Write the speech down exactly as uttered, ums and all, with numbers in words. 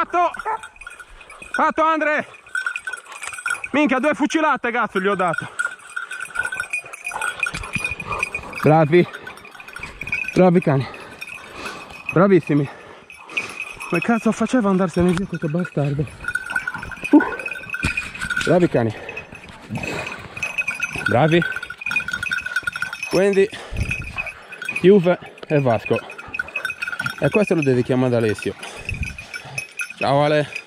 Fatto! Fatto, Andre! Minchia, due fucilate, cazzo, gli ho dato. Bravi. Bravi cani. Bravissimi. Come cazzo faceva ad andarsene via questo bastardo? Uh. Bravi cani. Bravi. Quindi Juve e Vasco. E questo lo dedichiamo ad Alessio. Ciao Ale.